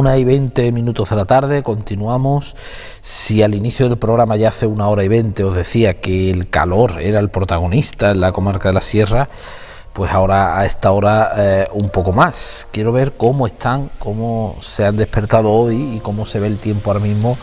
1:20 de la tarde, continuamos. Si al inicio del programa ya hace 1:20 os decía que el calor era el protagonista en la comarca de la Sierra, pues ahora a esta hora un poco más. Quiero ver cómo están, cómo se han despertado hoy y cómo se ve el tiempo ahora mismo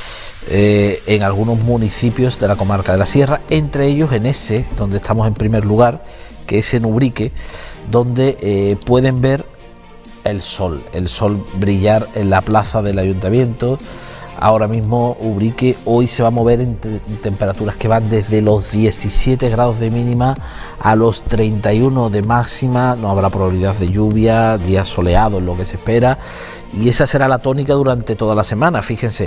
en algunos municipios de la comarca de la Sierra, entre ellos en ese donde estamos en primer lugar, que es en Ubrique, donde pueden ver el sol brillar en la plaza del ayuntamiento. Ahora mismo Ubrique hoy se va a mover en temperaturas que van desde los 17 grados de mínima a los 31 de máxima. No habrá probabilidad de lluvia, días soleados, lo que se espera, y esa será la tónica durante toda la semana. Fíjense,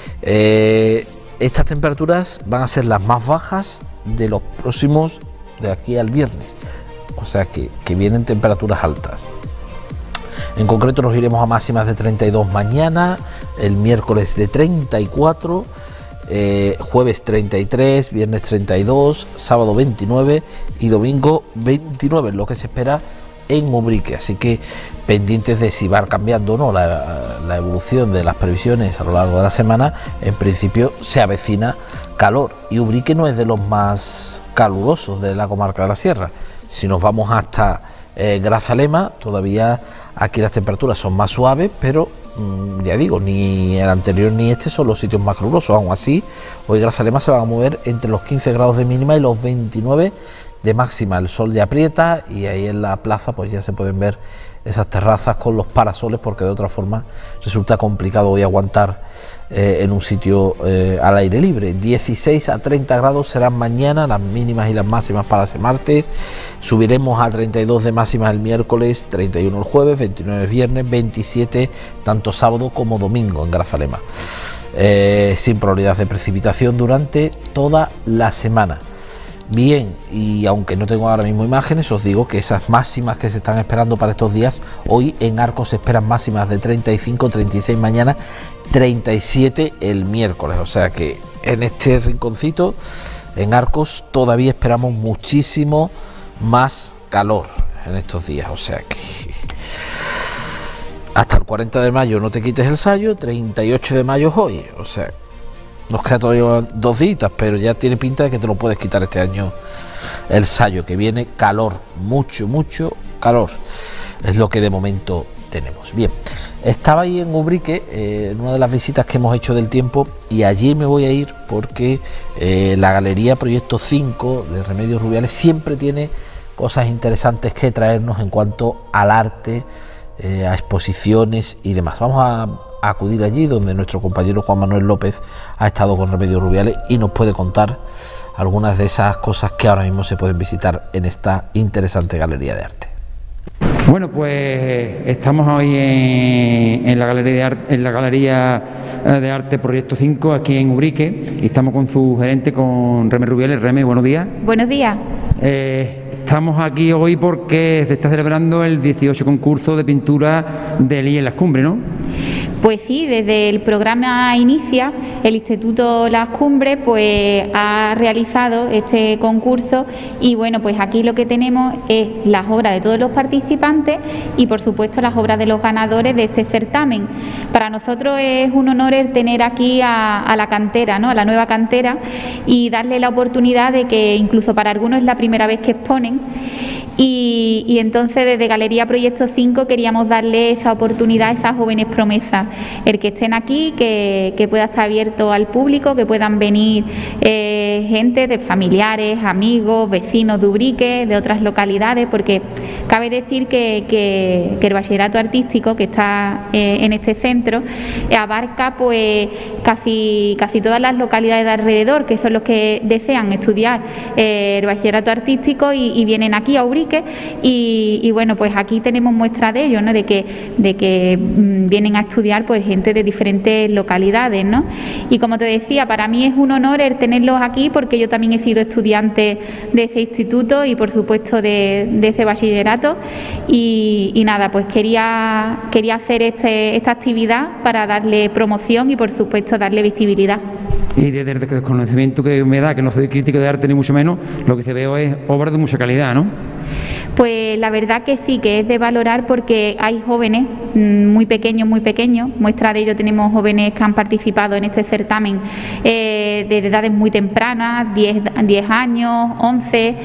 estas temperaturas van a ser las más bajas de los próximos, de aquí al viernes, o sea que vienen temperaturas altas. En concreto nos iremos a máximas de 32 mañana, el miércoles de 34, jueves 33, viernes 32, sábado 29 y domingo 29, lo que se espera en Ubrique. Así que pendientes de si va cambiando o no la evolución de las previsiones a lo largo de la semana. En principio se avecina calor y Ubrique no es de los más calurosos de la comarca de la Sierra. Si nos vamos hasta Grazalema, todavía aquí las temperaturas son más suaves, pero ya digo, ni el anterior ni este son los sitios más calurosos. Aún así, hoy Grazalema se va a mover entre los 15 grados de mínima y los 29 de máxima. El sol ya aprieta y ahí en la plaza pues ya se pueden ver esas terrazas con los parasoles, porque de otra forma resulta complicado hoy aguantar en un sitio al aire libre. 16 a 30 grados serán mañana las mínimas y las máximas para ese martes. Subiremos a 32 de máximas el miércoles, 31 el jueves, 29 el viernes, 27 tanto sábado como domingo en Grazalema, sin probabilidad de precipitación durante toda la semana. Bien, y aunque no tengo ahora mismo imágenes, os digo que esas máximas que se están esperando para estos días, hoy en Arcos se esperan máximas de 35, 36 mañana, 37 el miércoles, o sea que en este rinconcito, en Arcos, todavía esperamos muchísimo más calor en estos días, o sea que hasta el 40 de mayo no te quites el sayo, 38 de mayo es hoy, o sea, nos queda todavía 2 días, pero ya tiene pinta de que te lo puedes quitar este año el sayo, que viene calor, mucho calor, es lo que de momento tenemos. Bien, estaba ahí en Ubrique en una de las visitas que hemos hecho del tiempo, y allí me voy a ir porque la Galería Proyecto 5 de Remedios Rubiales siempre tiene cosas interesantes que traernos en cuanto al arte, a exposiciones y demás. Vamos a acudir allí donde nuestro compañero Juan Manuel López ha estado con Remedios Rubiales y nos puede contar algunas de esas cosas que ahora mismo se pueden visitar en esta interesante galería de arte. Bueno, pues estamos hoy en la Galería de Arte Proyecto 5 aquí en Ubrique, y estamos con su gerente, con Reme Rubiales. Reme, buenos días. Buenos días. Estamos aquí hoy porque se está celebrando el 18 concurso de pintura de Elías Las Cumbres, ¿no? Pues sí, desde el programa Inicia, el Instituto Las Cumbres pues ha realizado este concurso, y bueno, pues aquí lo que tenemos es las obras de todos los participantes y por supuesto las obras de los ganadores de este certamen. Para nosotros es un honor el tener aquí a la cantera, ¿no?, a la nueva cantera, y darle la oportunidad de que incluso para algunos es la primera vez que exponen. Y entonces desde Galería Proyecto 5 queríamos darle esa oportunidad a esas jóvenes promesas, el que estén aquí, que pueda estar abierto al público, que puedan venir gente de familiares, amigos, vecinos de Ubrique, de otras localidades, porque cabe decir que el bachillerato artístico que está en este centro abarca pues casi todas las localidades de alrededor, que son los que desean estudiar el bachillerato artístico y vienen aquí a Ubrique. Y bueno, pues aquí tenemos muestra de ello, ¿no?, de que vienen a estudiar pues gente de diferentes localidades, ¿no? Y como te decía, para mí es un honor el tenerlos aquí, porque yo también he sido estudiante de ese instituto y por supuesto de ese bachillerato, y nada, pues quería hacer esta actividad para darle promoción y por supuesto darle visibilidad. Y desde el desconocimiento que me da, que no soy crítico de arte ni mucho menos, lo que se veo es obras de mucha calidad, ¿no? Pues la verdad que sí, que es de valorar, porque hay jóvenes muy pequeños, muestra de ello tenemos jóvenes que han participado en este certamen de edades muy tempranas, 10 años, 11,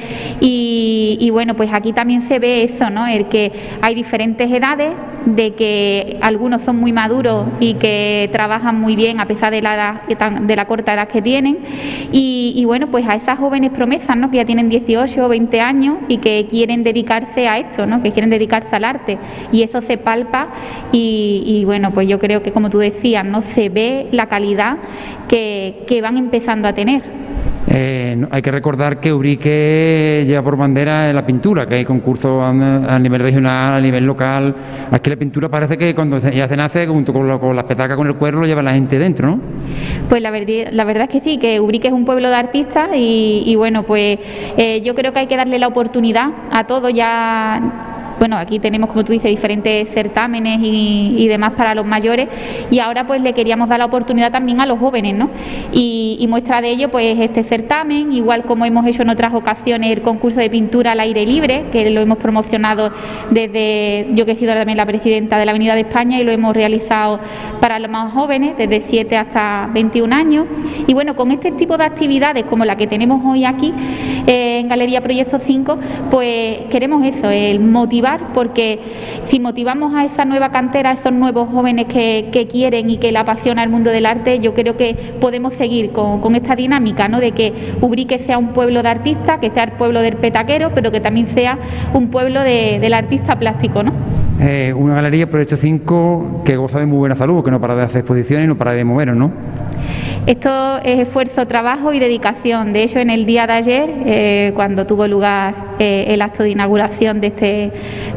y bueno, pues aquí también se ve eso, ¿no? El que hay diferentes edades, de que algunos son muy maduros y que trabajan muy bien a pesar de la corta edad que tienen, y bueno, pues a esas jóvenes promesas, ¿no? Que ya tienen 18 o 20 años y que quieren dedicarse a esto, ¿no? Que quieren dedicarse al arte, y eso se palpa, y bueno, pues yo creo que, como tú decías, ¿no? Se ve la calidad que van empezando a tener. Hay que recordar que Ubrique lleva por bandera la pintura, que hay concursos a nivel regional, a nivel local. Aquí la pintura parece que cuando ya se nace, junto con las petacas, con el cuero, lo lleva la gente dentro, ¿no? Pues la verdad es que sí, que Ubrique es un pueblo de artistas, y bueno, pues yo creo que hay que darle la oportunidad a todo. Ya, bueno, aquí tenemos, como tú dices, diferentes certámenes y demás para los mayores, y ahora pues le queríamos dar la oportunidad también a los jóvenes, ¿no? Y muestra de ello pues este certamen, igual como hemos hecho en otras ocasiones el concurso de pintura al aire libre, que lo hemos promocionado desde, yo que he sido también la presidenta de la Avenida de España, y lo hemos realizado para los más jóvenes, desde 7 hasta 21 años, y bueno, con este tipo de actividades como la que tenemos hoy aquí en Galería Proyecto 5, pues queremos eso, el motivar, porque si motivamos a esa nueva cantera, a esos nuevos jóvenes que quieren y que le apasiona el mundo del arte, yo creo que podemos seguir con esta dinámica, ¿no? De que Ubrique sea un pueblo de artistas, que sea el pueblo del petaquero, pero que también sea un pueblo del artista plástico, ¿no? Una galería Proyecto 5 que goza de muy buena salud, que no para de hacer exposiciones y no para de movernos, ¿no? Esto es esfuerzo, trabajo y dedicación. De hecho, en el día de ayer, cuando tuvo lugar el acto de inauguración de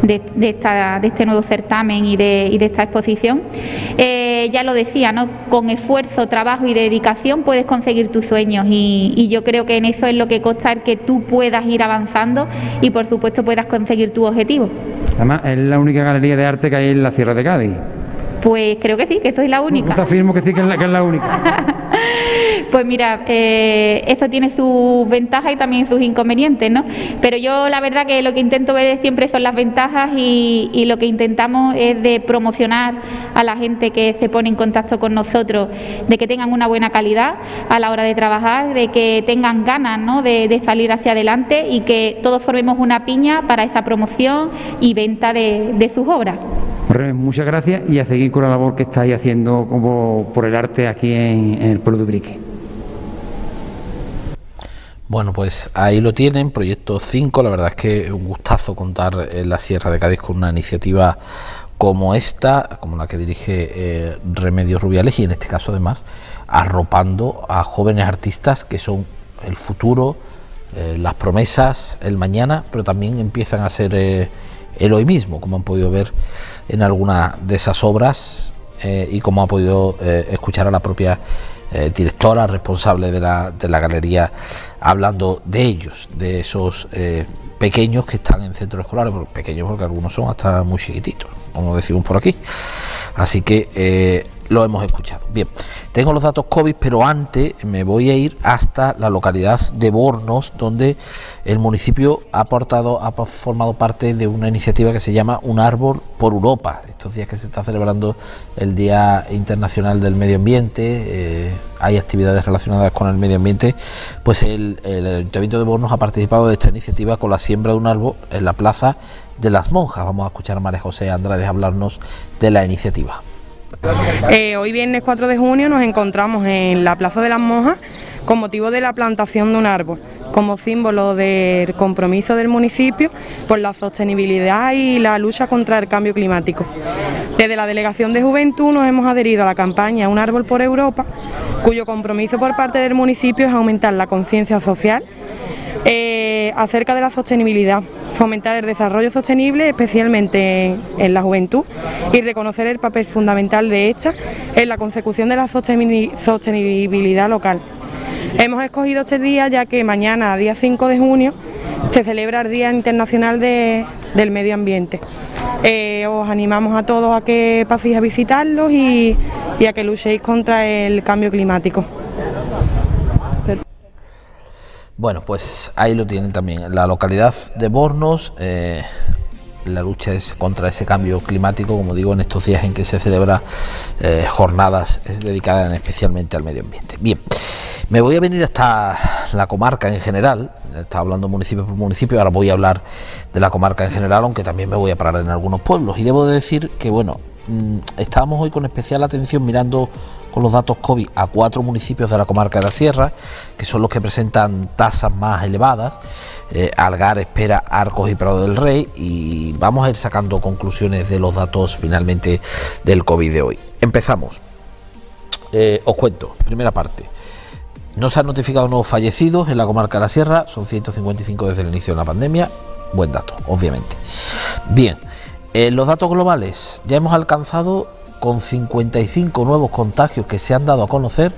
este nuevo certamen y de esta exposición, ya lo decía, ¿no? Con esfuerzo, trabajo y dedicación puedes conseguir tus sueños, y yo creo que en eso es lo que consta, el que tú puedas ir avanzando y, por supuesto, puedas conseguir tu objetivo. Además, es la única galería de arte que hay en la Sierra de Cádiz. Pues creo que sí, que soy la única. Te afirmo que sí, que es la única. Pues mira, esto tiene sus ventajas y también sus inconvenientes, ¿no? Pero yo la verdad que lo que intento ver siempre son las ventajas, y lo que intentamos es de promocionar a la gente que se pone en contacto con nosotros, de que tengan una buena calidad a la hora de trabajar, de que tengan ganas, ¿no? de salir hacia adelante, y que todos formemos una piña para esa promoción y venta de sus obras. Muchas gracias, y a seguir con la labor que estáis haciendo como por el arte aquí en el pueblo de Ubrique. Bueno, pues ahí lo tienen, Proyecto 5. La verdad es que es un gustazo contar en la Sierra de Cádiz con una iniciativa como esta, como la que dirige Remedios Rubiales, y en este caso además arropando a jóvenes artistas que son el futuro, las promesas, el mañana, pero también empiezan a ser el hoy mismo, como han podido ver en alguna de esas obras, y como ha podido escuchar a la propia directora responsable de la galería hablando de ellos, de esos pequeños que están en centros escolares, pequeños porque algunos son hasta muy chiquititos, como decimos por aquí, así que lo hemos escuchado. Bien, tengo los datos COVID, pero antes me voy a ir hasta la localidad de Bornos, donde el municipio ha formado parte de una iniciativa que se llama Un Árbol por Europa. Estos días que se está celebrando el Día Internacional del Medio Ambiente, hay actividades relacionadas con el medio ambiente, pues el Ayuntamiento de Bornos ha participado de esta iniciativa con la siembra de un árbol en la Plaza de las Monjas. Vamos a escuchar a María José Andrade hablarnos de la iniciativa. Hoy viernes 4 de junio nos encontramos en la Plaza de las Monjas con motivo de la plantación de un árbol, como símbolo del compromiso del municipio por la sostenibilidad y la lucha contra el cambio climático. Desde la Delegación de Juventud nos hemos adherido a la campaña Un Árbol por Europa, cuyo compromiso por parte del municipio es aumentar la conciencia social acerca de la sostenibilidad, fomentar el desarrollo sostenible, especialmente en la juventud, y reconocer el papel fundamental de esta en la consecución de la sostenibilidad local. Hemos escogido este día ya que mañana, día 5 de junio, se celebra el Día Internacional del Medio Ambiente. Os animamos a todos a que paséis a visitarlos y a que luchéis contra el cambio climático. Bueno, pues ahí lo tienen también, en la localidad de Bornos. La lucha es contra ese cambio climático, como digo, en estos días en que se celebra jornadas dedicadas especialmente al medio ambiente. Bien, me voy a venir hasta la comarca en general. Estaba hablando municipio por municipio, ahora voy a hablar de la comarca en general, aunque también me voy a parar en algunos pueblos. Y debo de decir que, bueno, estábamos hoy con especial atención mirando con los datos COVID a 4 municipios de la comarca de la Sierra, que son los que presentan tasas más elevadas: Algar, Espera, Arcos y Prado del Rey, y vamos a ir sacando conclusiones de los datos finalmente del COVID de hoy. Empezamos. Os cuento, primera parte. No se han notificado nuevos fallecidos en la comarca de la Sierra, son 155 desde el inicio de la pandemia, buen dato, obviamente. Bien, los datos globales, ya hemos alcanzado, con 55 nuevos contagios que se han dado a conocer,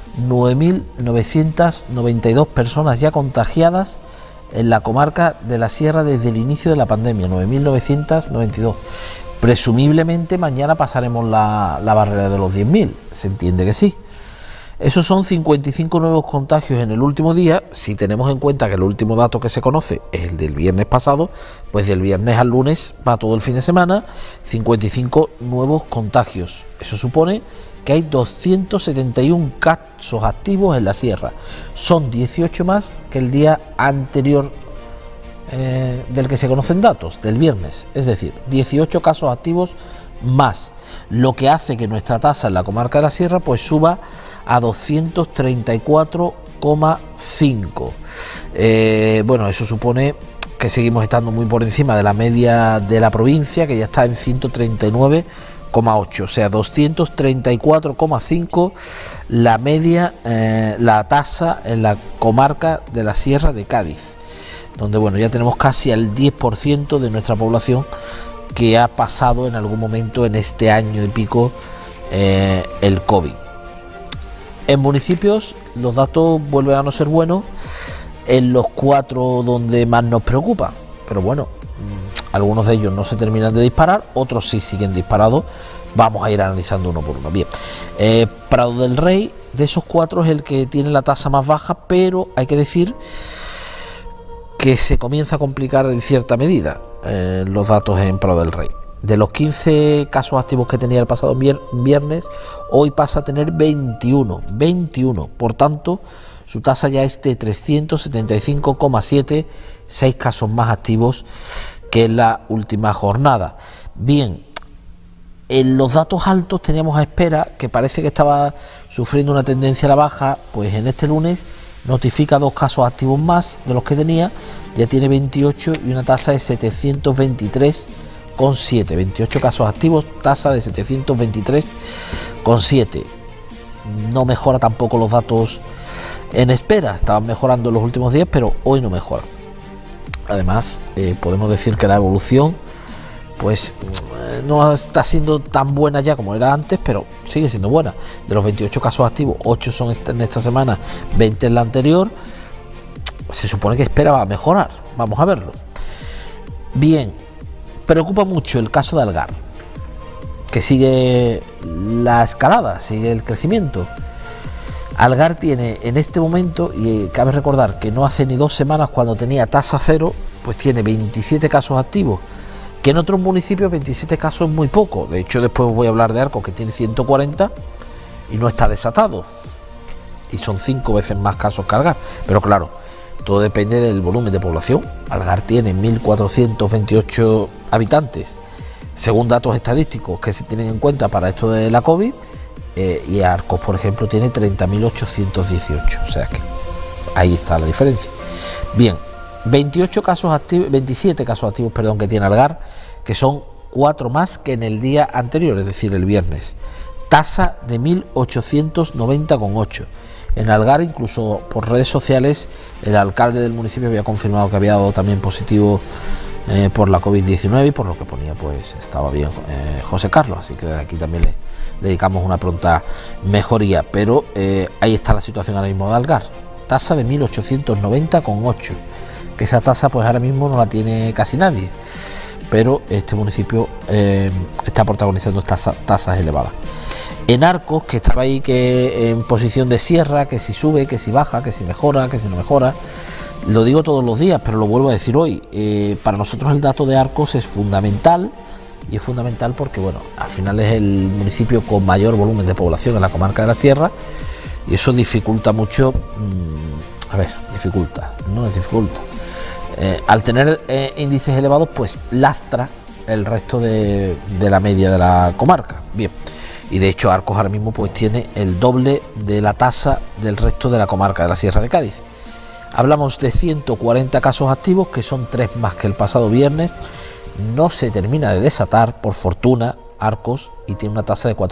9.992 personas ya contagiadas en la comarca de la Sierra desde el inicio de la pandemia, 9.992. Presumiblemente mañana pasaremos la barrera de los 10.000, se entiende que sí. Esos son 55 nuevos contagios en el último día. Si tenemos en cuenta que el último dato que se conoce es el del viernes pasado, pues del viernes al lunes va todo el fin de semana, 55 nuevos contagios. Eso supone que hay 271 casos activos en la Sierra. Son 18 más que el día anterior del que se conocen datos, del viernes. Es decir, 18 casos activos más, lo que hace que nuestra tasa en la comarca de la Sierra pues suba a 234,5. Bueno, eso supone que seguimos estando muy por encima de la media de la provincia, que ya está en 139,8, o sea, 234,5 la media, la tasa en la comarca de la Sierra de Cádiz, donde, bueno, ya tenemos casi el 10% de nuestra población que ha pasado en algún momento en este año y pico el COVID. En municipios los datos vuelven a no ser buenos en los 4 donde más nos preocupa, pero bueno, algunos de ellos no se terminan de disparar, otros sí siguen disparados. Vamos a ir analizando uno por uno. Bien, Prado del Rey, de esos 4 es el que tiene la tasa más baja, pero hay que decir que se comienza a complicar en cierta medida los datos en Prado del Rey. De los 15 casos activos que tenía el pasado viernes, hoy pasa a tener 21. Por tanto, su tasa ya es de 375,7, 6 casos más activos que en la última jornada. Bien, en los datos altos teníamos a Espera, que parece que estaba sufriendo una tendencia a la baja, pues en este lunes notifica 2 casos activos más de los que tenía, ya tiene 28 y una tasa de 723,7. 28 casos activos, tasa de 723,7. No mejora tampoco los datos en Espera, estaban mejorando en los últimos días, pero hoy no mejora. Además, podemos decir que la evolución pues no está siendo tan buena ya como era antes, pero sigue siendo buena. De los 28 casos activos, 8 son en esta semana, 20 en la anterior. Se supone que Espera va a mejorar, vamos a verlo. Bien, preocupa mucho el caso de Algar, que sigue la escalada, sigue el crecimiento. Algar tiene en este momento, y cabe recordar que no hace ni 2 semanas cuando tenía tasa 0, pues tiene 27 casos activos, que en otros municipios 27 casos es muy poco. De hecho, después voy a hablar de Arcos, que tiene 140 y no está desatado, y son 5 veces más casos que Algar. Pero claro, todo depende del volumen de población. Algar tiene 1.428 habitantes, según datos estadísticos que se tienen en cuenta para esto de la COVID, y Arcos, por ejemplo, tiene 30.818, o sea que ahí está la diferencia. Bien, 27 casos activos, perdón, que tiene Algar, que son 4 más que en el día anterior, es decir, el viernes. Tasa de 1.890,8. En Algar, incluso por redes sociales, el alcalde del municipio había confirmado que había dado también positivo por la COVID-19, y por lo que ponía, pues estaba bien José Carlos, así que desde aquí también le dedicamos una pronta mejoría. Pero ahí está la situación ahora mismo de Algar, tasa de 1.890,8, que esa tasa pues ahora mismo no la tiene casi nadie, pero este municipio está protagonizando estas tasas elevadas. En Arcos, que estaba ahí que en posición de sierra, que si sube, que si baja, que si mejora, que si no mejora. Lo digo todos los días, pero lo vuelvo a decir hoy. Para nosotros el dato de Arcos es fundamental, y es fundamental porque, bueno, al final es el municipio con mayor volumen de población en la comarca de la Sierra, y eso dificulta mucho. Al tener índices elevados, pues lastra el resto de la media de la comarca. Bien, y de hecho Arcos ahora mismo pues tiene el doble de la tasa del resto de la comarca de la Sierra de Cádiz. Hablamos de 140 casos activos, que son 3 más que el pasado viernes. No se termina de desatar, por fortuna, Arcos, y tiene una tasa de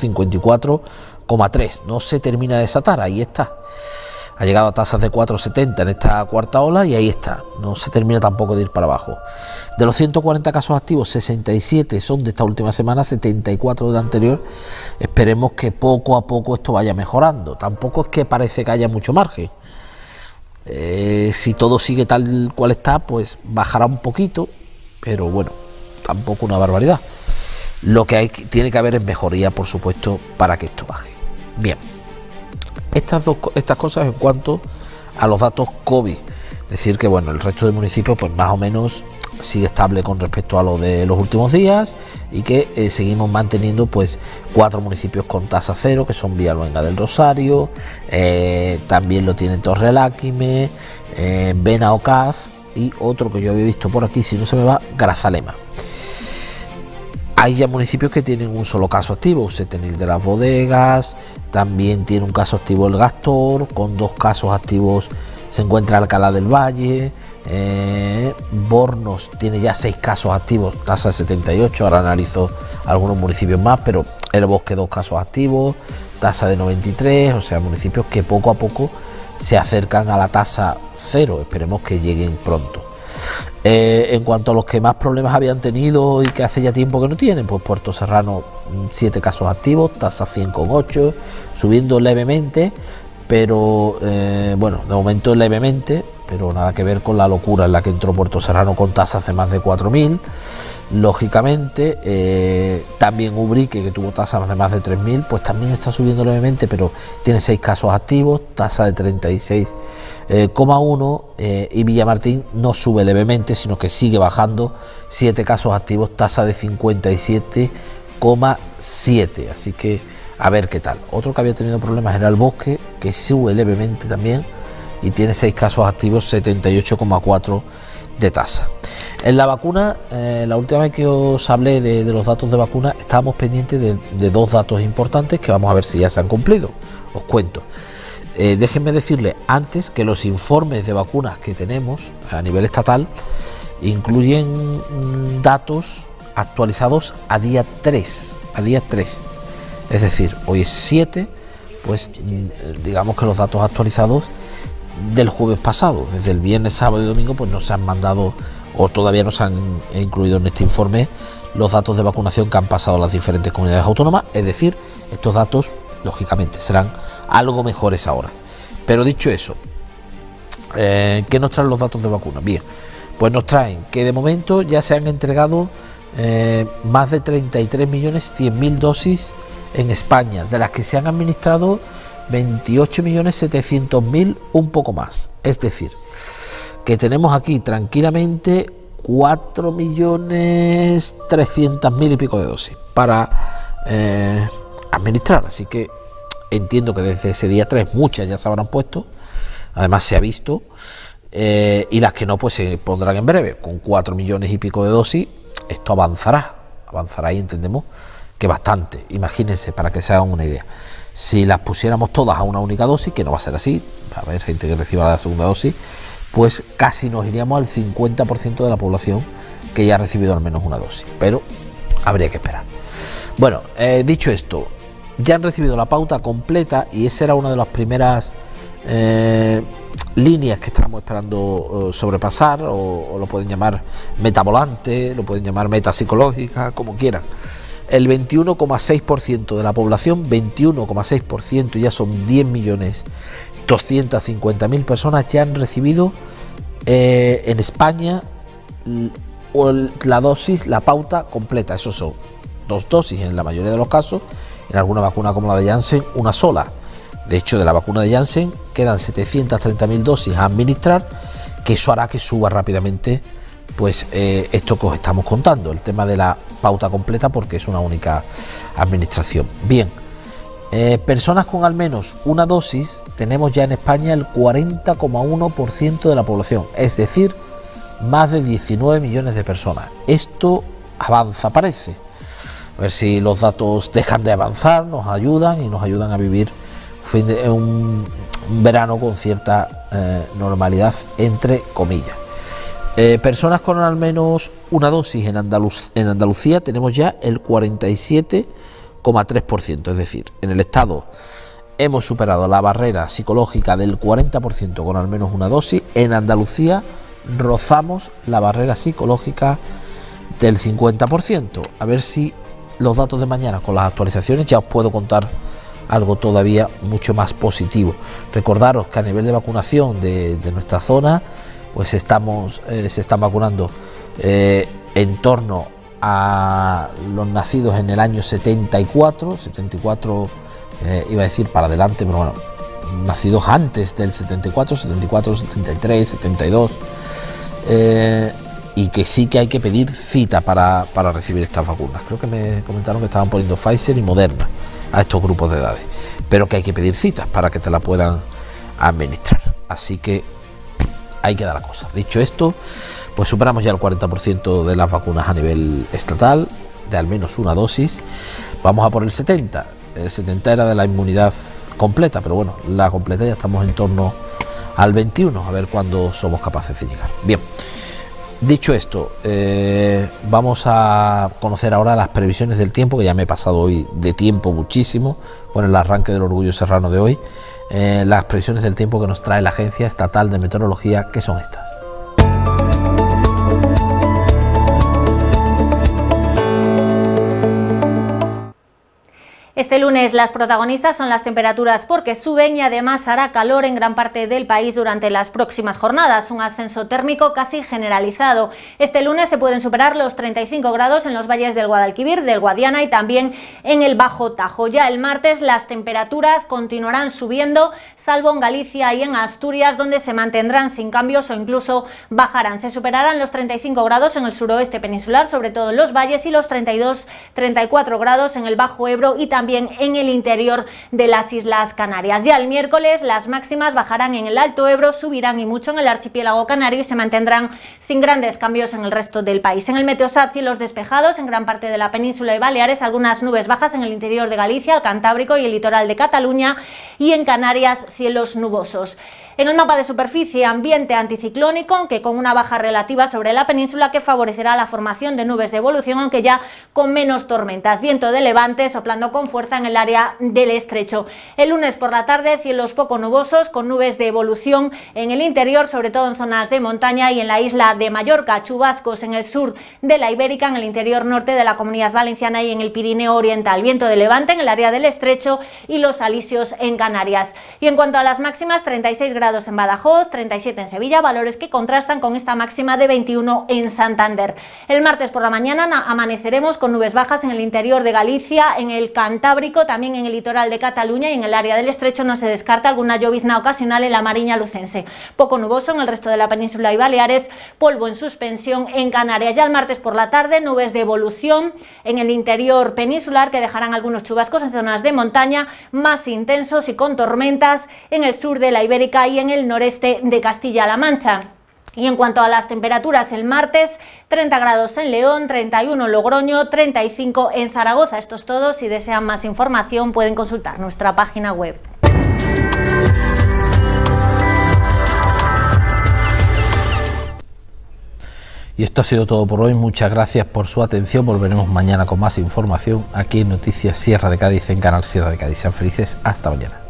454,3. No se termina de desatar, ahí está. Ha llegado a tasas de 4,70 en esta cuarta ola y ahí está. No se termina tampoco de ir para abajo. De los 140 casos activos, 67 son de esta última semana, 74 de la anterior. Esperemos que poco a poco esto vaya mejorando. Tampoco es que parece que haya mucho margen. Si todo sigue tal cual está, pues bajará un poquito, pero bueno, tampoco una barbaridad. Lo que tiene que haber es mejoría, por supuesto, para que esto baje. Bien, estas cosas en cuanto a los datos COVID. Decir que, bueno, el resto de municipios pues más o menos sigue estable con respecto a lo de los últimos días, y que seguimos manteniendo pues 4 municipios con tasa cero, que son Villaluenga del Rosario, también lo tienen Torreláquime, Benaocaz, y otro que yo había visto por aquí, si no se me va, Grazalema. Hay ya municipios que tienen un solo caso activo. Setenil de las Bodegas también tiene un caso activo, el Gastor, con 2 casos activos se encuentra Alcalá del Valle. Bornos tiene ya 6 casos activos, tasa de 78, ahora analizo algunos municipios más, pero El Bosque 2 casos activos, tasa de 93, o sea, municipios que poco a poco se acercan a la tasa cero, esperemos que lleguen pronto. En cuanto a los que más problemas habían tenido y que hace ya tiempo que no tienen, pues Puerto Serrano 7 casos activos, tasa 100,8, subiendo levemente, pero bueno, de momento levemente, pero nada que ver con la locura en la que entró Puerto Serrano con tasas de más de 4.000. Lógicamente, también Ubrique, que tuvo tasas de más de 3.000, pues también está subiendo levemente, pero tiene 6 casos activos, tasa de 36,1, y Villamartín no sube levemente, sino que sigue bajando, 7 casos activos, tasa de 57,7, así que a ver qué tal. Otro que había tenido problemas era El Bosque, que sube levemente también y tiene 6 casos activos, 78,4 de tasa. En la vacuna, la última vez que os hablé de los datos de vacuna, estábamos pendientes de 2 datos importantes que vamos a ver si ya se han cumplido. Os cuento. Déjenme decirles antes que los informes de vacunas que tenemos a nivel estatal incluyen datos actualizados a día 3. Es decir, hoy es 7, pues digamos que los datos actualizados del jueves pasado, desde el viernes, sábado y domingo, pues no se han mandado, o todavía no se han incluido en este informe, los datos de vacunación que han pasado las diferentes comunidades autónomas. Es decir, estos datos lógicamente serán algo mejores ahora. Pero dicho eso, ¿qué nos traen los datos de vacuna? Bien, pues nos traen que de momento ya se han entregado más de 33.100.000 dosis en España, de las que se han administrado 28.700.000, un poco más. Es decir, que tenemos aquí tranquilamente 4.300.000 y pico de dosis para administrar. Así que entiendo que desde ese día 3 muchas ya se habrán puesto, además se ha visto, y las que no pues se pondrán en breve. Con 4 millones y pico de dosis esto avanzará y entendemos que bastante. Imagínense, para que se hagan una idea, si las pusiéramos todas a una única dosis, que no va a ser así, va a haber gente que reciba la segunda dosis, pues casi nos iríamos al 50% de la población que ya ha recibido al menos una dosis, pero habría que esperar. Bueno, dicho esto, ya han recibido la pauta completa, y esa era una de las primeras líneas que estábamos esperando sobrepasar, o lo pueden llamar metavolante, lo pueden llamar meta psicológica, como quieran. El 21,6% de la población, 21,6%, ya son 10.250.000 personas, ya han recibido en España la dosis, la pauta completa. Eso son 2 dosis en la mayoría de los casos, en alguna vacuna como la de Janssen, una sola. De hecho, de la vacuna de Janssen quedan 730.000 dosis a administrar, que eso hará que suba rápidamente pues esto que os estamos contando, el tema de la pauta completa, porque es una única administración. Bien, personas con al menos una dosis, tenemos ya en España el 40,1% de la población, es decir, más de 19 millones de personas. Esto avanza, parece. A ver si los datos dejan de avanzar, nos ayudan y nos ayudan a vivir un verano con cierta normalidad, entre comillas. Personas con al menos una dosis en Andalucía tenemos ya el 47,3%, es decir, en el Estado hemos superado la barrera psicológica del 40% con al menos una dosis. En Andalucía rozamos la barrera psicológica del 50%. A ver si los datos de mañana con las actualizaciones ya os puedo contar algo todavía mucho más positivo. Recordaros que a nivel de vacunación de nuestra zona, pues se están vacunando en torno a los nacidos en el año 74, iba a decir para adelante, pero bueno, nacidos antes del 74, 73, 72, y que sí que hay que pedir cita para recibir estas vacunas. Creo que me comentaron que estaban poniendo Pfizer y Moderna a estos grupos de edades, pero que hay que pedir citas para que te la puedan administrar. Así que ahí queda la cosa. Dicho esto, pues superamos ya el 40% de las vacunas a nivel estatal, de al menos una dosis. Vamos a por el 70%. El 70% era de la inmunidad completa, pero bueno, la completa ya estamos en torno al 21%, a ver cuándo somos capaces de llegar. Bien, dicho esto, vamos a conocer ahora las previsiones del tiempo, que ya me he pasado hoy de tiempo muchísimo con el arranque del Orgullo Serrano de hoy. Las previsiones del tiempo que nos trae la Agencia Estatal de Meteorología, que son estas. Este lunes las protagonistas son las temperaturas, porque suben y además hará calor en gran parte del país durante las próximas jornadas, un ascenso térmico casi generalizado. Este lunes se pueden superar los 35 grados en los valles del Guadalquivir, del Guadiana y también en el Bajo Tajo. Ya el martes las temperaturas continuarán subiendo, salvo en Galicia y en Asturias, donde se mantendrán sin cambios o incluso bajarán. Se superarán los 35 grados en el suroeste peninsular, sobre todo en los valles, y los 32-34 grados en el Bajo Ebro y también en el interior de las Islas Canarias. Ya el miércoles las máximas bajarán en el Alto Ebro, subirán y mucho en el archipiélago canario y se mantendrán sin grandes cambios en el resto del país. En el Meteosat, cielos despejados en gran parte de la península y Baleares, algunas nubes bajas en el interior de Galicia, el Cantábrico y el litoral de Cataluña, y en Canarias cielos nubosos. En el mapa de superficie, ambiente anticiclónico, aunque con una baja relativa sobre la península que favorecerá la formación de nubes de evolución, aunque ya con menos tormentas. Viento de levante soplando con fuerza en el área del estrecho. El lunes por la tarde, cielos poco nubosos con nubes de evolución en el interior, sobre todo en zonas de montaña y en la isla de Mallorca, chubascos en el sur de la Ibérica, en el interior norte de la Comunidad Valenciana y en el Pirineo Oriental. Viento de levante en el área del estrecho y los alisios en Canarias. Y en cuanto a las máximas, 36 grados en Badajoz, 37 en Sevilla, valores que contrastan con esta máxima de 21 en Santander. El martes por la mañana amaneceremos con nubes bajas en el interior de Galicia, en el Cantábrico, también en el litoral de Cataluña y en el área del estrecho no se descarta alguna llovizna ocasional en la Mariña Lucense. Poco nuboso en el resto de la península y Baleares, polvo en suspensión en Canarias. Ya el martes por la tarde, nubes de evolución en el interior peninsular que dejarán algunos chubascos en zonas de montaña más intensos y con tormentas en el sur de la Ibérica y en el noreste de Castilla-La Mancha. Y en cuanto a las temperaturas, el martes 30 grados en León, 31 en Logroño, 35 en Zaragoza. Esto es todo. Si desean más información pueden consultar nuestra página web. Y esto ha sido todo por hoy. Muchas gracias por su atención. Volveremos mañana con más información aquí en Noticias Sierra de Cádiz, en Canal Sierra de Cádiz. Sean felices. Hasta mañana.